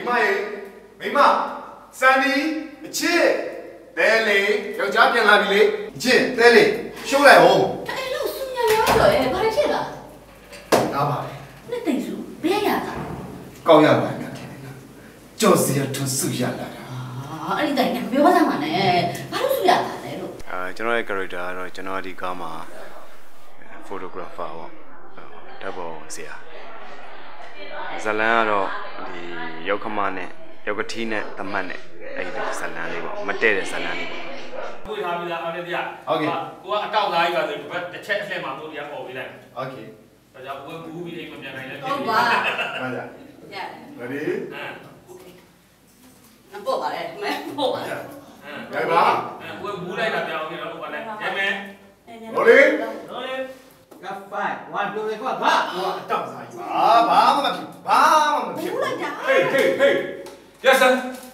မိမစန်ဒီအချစ်တဲလေးယောက်ျားပြန်လာပြီလေအချစ်တဲလေးရှိုးလိုက်အောင်အဲ့လိုစညာရောတော့ဘာလဲဖြစ်လားဒါပါလေနဲ့တိတ်စုဘယ်ရတာကောင်းရပါ့မယ်ကြော်စီရထွန်းစုရလာတာအဲ့ဒီတိုင်းကပြောပါစမ်းပါနဲ့ဘာလို့စုရတာလဲလို့ကျွန်တော်ရဲ့ character ကတော့ကျွန်တော်ဒီကားမှာ photographer ပေါ့ဓာတ်ပုံဆရာဇလန်းကတော့ဒီရောက်ခမနဲ့ရောက်ကတိနဲ့တမတ်နဲ့အဲ့ဒီဇလန်းလေးပေါ့မတည့်တဲ့ဇလန်းလေးပေါ့ကိုထားပြီးသားအားနဲ့တရားဟုတ်ကဲ့ကိုကအတောက်သားကြီးပါဆိုဒီဘက်တစ်ချက်အလှည့်မှာတို့တရားပေါ်ပေးလိုက်โอเคဒါကြောင့်ဝယ်ဘူးပြီးအိမ်မပြန်နိုင်လဲဟုတ်ပါမှန်ကြရတယ် ready ပို့ပါလေမဲပို့ပါရိုက်ပါဝယ်ဘူးလိုက်တာပြောင်းနေတော့ဟုတ်ပါလေရိုက်မယ်ရိုလေးရိုလေးကဖိုင်1 2 3 4 5ဟိုအတောက်စားကြီးဘာမှမဖြစ်ဘာမှမဖြစ်ဘူးလိုက်တာဟေးရဆန်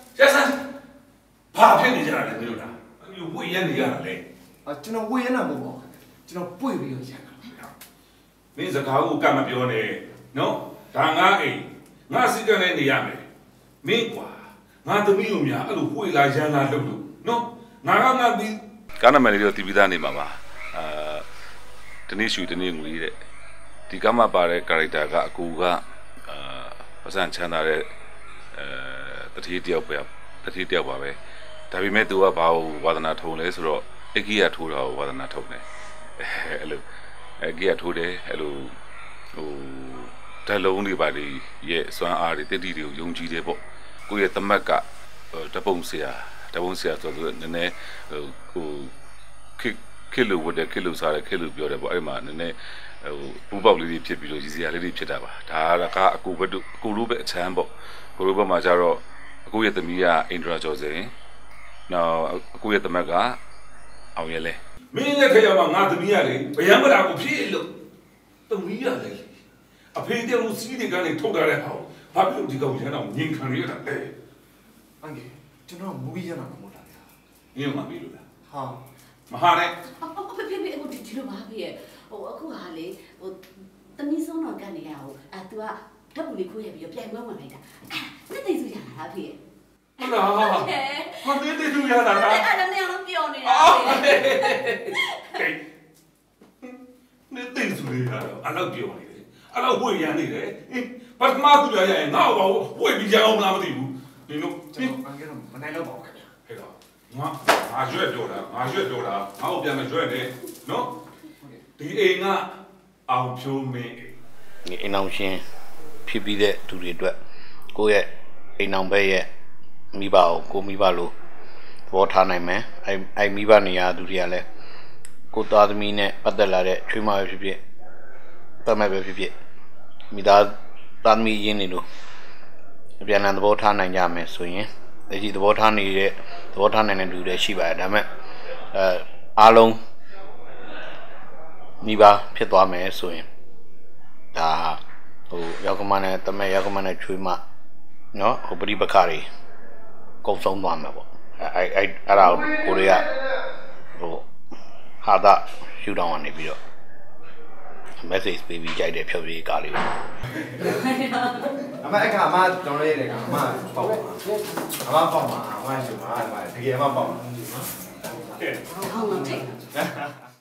ဘာဖြစ်နေကြတာလဲမင်းတို့လားဝေးရနေရတာလေကျွန်တော်ဝေးရနာမဟုတ်ပါဘူးကျွန်တော်ပွေပြီးတော့ရတာမင်းစကားကိုကတ်မပြောနဲ့နော်ဒါငါအိမ်ငါစိတ်ကနေနေရမယ်မင်းကွာငါသမီးတို့များအဲ့လိုဝေးလာရန်လာလုပ်လို့နော်ငါပြီးကားနံပါတ်လေးတော့တီးပြီးသားနေမှာပါတနေ့ရှူတနေ့ငွေတဲ့ဒီကမှပါတဲ့ character ကအကူကပတ်စံချမ်းသာတဲ့တတိတယောက်ပါပဲဒါပေမဲ့သူကဘာကိုဝါသနာထုံလဲဆိုတော့အကိယထိုးတာကိုဝါသနာထုံတယ်အဲ့လိုအကိယထိုးတယ်အဲ့လိုဟိုဓာတ်လုံးတွေပါလေရဲ့စွမ်းအားတွေတတိတွေကိုယုံကြည်တယ်ပေါ့ကိုယ့်ရဲ့သမက်ကတပုံဆရာဆိုတော့နည်းနည်းဟိုခေလို့ဝတ်တယ်ခေလို့စားတယ်ခေလို့ပြောတယ်ပေါ့အဲ့မှာနည်းနည်းဟိုပူပေါက်လေးတွေဖြစ်ပြီးတော့ရည်စရာလေးတွေဖြစ်တာပါဒါကအကူဘက်တို့ကိုလိုပဲအချမ်းပေါ့ကိုလိုဘက်မှာကျတော့အကူရဲ့သမီးကအင်ဒရာကျော်စင်နောက်အကူရဲ့သမက်ကအောင်ရဲလဲမင်းလက်ခရမှာငါသမီးရလေဗျံပရာကိုဖြစ်လို့သမီးရလေအဖေတည်းလို့စီးတွေကနေထုတ်ထားတဲ့ဟောဘာဖြစ်လို့ဒီကောင်ရမ်းတော့ငင်ခံရတာလဲအန်ကြီးကျွန်တော်မူကြီးရနာမဟုတ်လားဗျာငင်းမှာပြီလို့လားဟာမဟာနဲ့ဖေဖေအခုဒီလိုပါဖေဟိုအခုဟာလေဟိုတမီးဆုံးတော့ကနေရဟိုသူကဓာတ်ပုံလေးခိုးရပြီးပြိုင်ပွဲဝင်လိုက်တာနဲ့တိတ်စုရတာဖေဟုတ်လားဟာတိတ်စုရတာလားအဲ့ဒါနဲ့တော့ပြောနေတာကဲနဲ့တိတ်စုရတာအလောက်ပြောနေတယ်အလောက်ဝေ့ရနေတယ်ပထမသူရရရင်ငါ့ဘာဝေ့ပြီးကြအောင်လားမသိဘူးဒီလိုကျွန်တော်အန်ကတော့မနိုင်တော့ပါဘူးခင်ဗျာဟဲ့တော့ငါရွက်ပြောတာငါ့ကိုပြန်မရွက်နဲ့နော်ဒီအိမ်ကအောင်ဖြိုးမင်းဒီအိမ်အောင်ရှင်ဖြစ်ပြီးတဲ့သူတွေအတွက်ကိုယ့်ရဲ့အိမ်အောင်ဘက်ရဲ့မိဘကိုမိဘလို့သဘောထားနိုင်မယ်အဲ့မိဘနေရာသူတွေကလည်းကိုသားသမီးနဲ့ပတ်သက်လာတဲ့ချွေးမပဲဖြစ်ဖြစ်ပတ်မဲ့ပဲဖြစ်ဖြစ်မိသားသမီးရင်းနေလို့အပြန်အလှန်သဘောထားနိုင်ကြမယ်ဆိုရင်ဒီသဘောထားနိုင်တဲ့လူတွေရှိပါတယ်ဒါပေမဲ့အားလုံးမိဘဖြစ်သွားမယ်ဆိုရင်ဒါဟိုရောက်ကမနဲ့တမက်ရောက်ကမနဲ့ချွေးမနော်ဟိုပရိပခတွေကုန်ဆုံးသွားမှာပေါ့အဲ့ဒါကိုရီးယားဟိုဟာတာရှူတောင်းကနေပြီးတော့ message ပေးပြီးကြိုက်တဲ့ဖြုတ်ရေးကားလေးပေါ့အမအခါအမကျွန်တော်ရဲ့တဲ့ကအမပေါက်ပါအမပေါက်ပါအမရှူပါတကယ်အမပေါက်ပါကဲဟောင်းမထိတ်